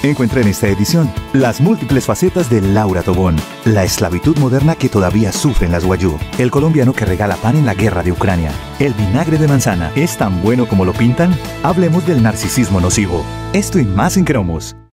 Encuentra en esta edición las múltiples facetas de Laura Tobón, la esclavitud moderna que todavía sufren las Wayúu, el colombiano que regala pan en la guerra de Ucrania, el vinagre de manzana, ¿es tan bueno como lo pintan? Hablemos del narcisismo nocivo. Esto y más en Cromos.